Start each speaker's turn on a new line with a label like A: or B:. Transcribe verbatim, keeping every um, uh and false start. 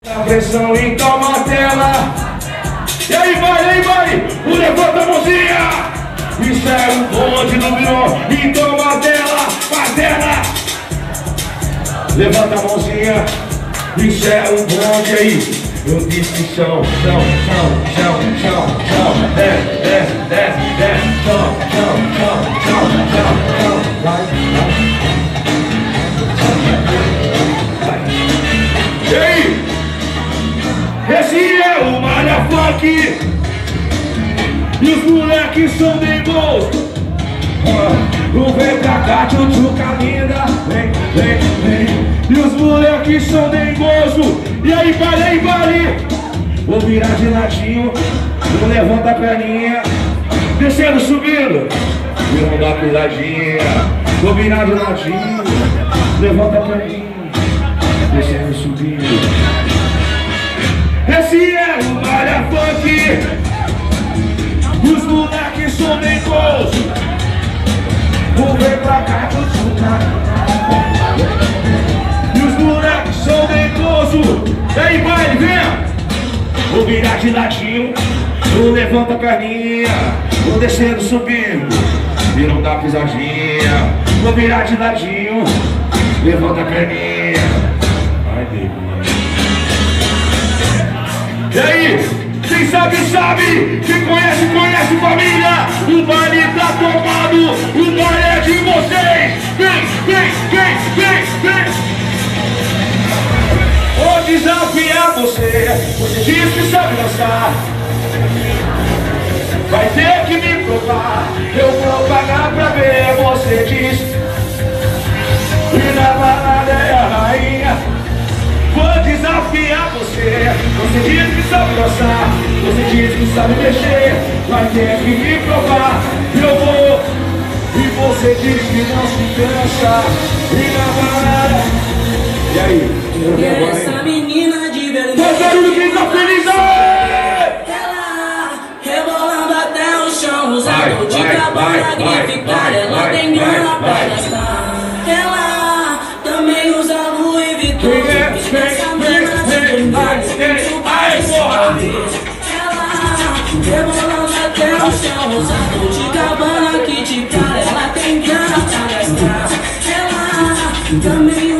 A: A pressão então martela. E aí vai, aí vai, o levanta a mãozinha. Isso é um bonde no virou. Então martela, martela. Levanta a mãozinha. Isso é um bonde aí. Eu disse chão, chão, chão, chão, chão, chão. Desce, desce, desce, desce. Chão, chão, chão, chão, chão, chão. Vai, vai. Vai. E aí? Esse é o Malha Funk. E os moleques são bem bons. Não vem pra cá, tchutchuca linda. Vem, vem, vem. E os moleques são dengoso. E aí, vale, aí, vale. Vou virar de ladinho. Vou levantar a perninha. Descendo, subindo. Vou dar pisadinha. Vou virar de ladinho. Levanta a perninha. Descendo, subindo. Esse é o Malha Funk. Os moleques são dengoso. Vou vir pra cá, tchutchuca. E os moleques são dengoso. E aí, vai, vem. Vou virar de ladinho. Vou levantar a perninha. Vou descendo, subindo. E não dá pisadinha. Vou virar de ladinho. Levanta a perninha. Vai, baby. E aí, quem sabe, sabe, quem conhece, conhece família. O baile tá tomado, o baile é de vocês. Vem, vem, vem, vem, vem. Vou desafiar você, você diz que sabe dançar. Vai ter que me provar, eu vou pagar pra ver. Você diz, e na balada é a rainha. Vou desafiar você. Você diz que sabe dançar, você diz que sabe mexer. Vai ter que me provar, eu vou. E você diz que não se cansa. E na balada. E aí?
B: E essa menina de vermelho,
A: faz barulho quem tá feliz aí!
B: ela rebolando até o chão. Usando de cabana grifar, ela tem grana pra gastar. Ela também usa Louis Vuitton.
A: Ai, porra!
B: Ela rebolando até o chão. Usando de cabana que de cara, ela tem grana pra gastar. Ela também